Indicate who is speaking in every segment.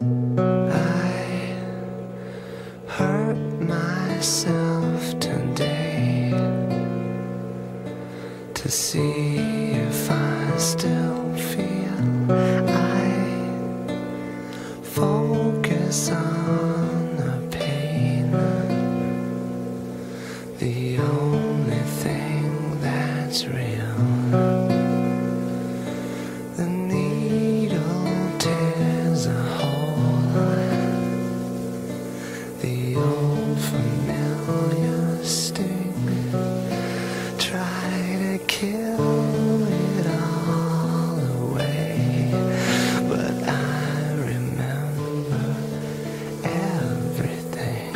Speaker 1: I hurt myself today to see if I still feel. I focus on the pain, the only thing that's real. The needle tears a hole, the old familiar sting. Try to kill it all away, but I remember everything.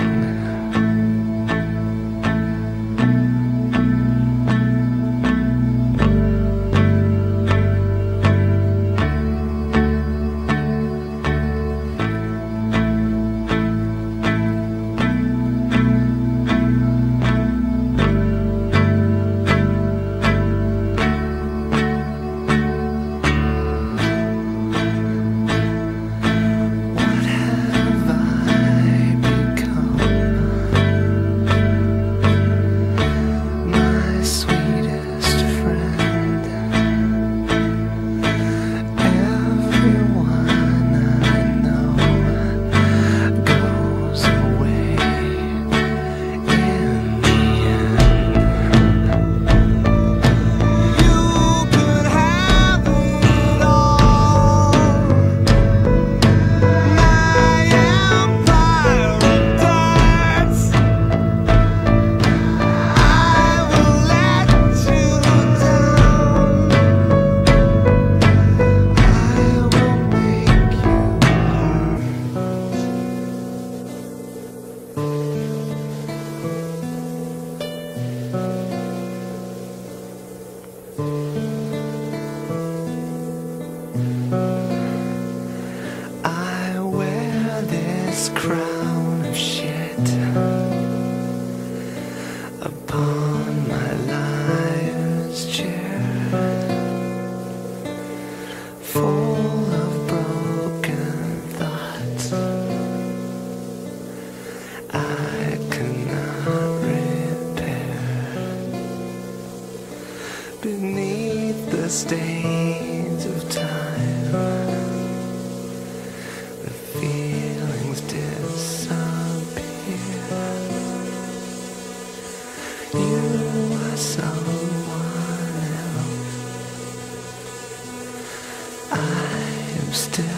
Speaker 1: I wear this crown of shit upon my liar's chair, full of broken thoughts I cannot repair. Beneath the stains of time, the feelings disappear. You are someone else, I am still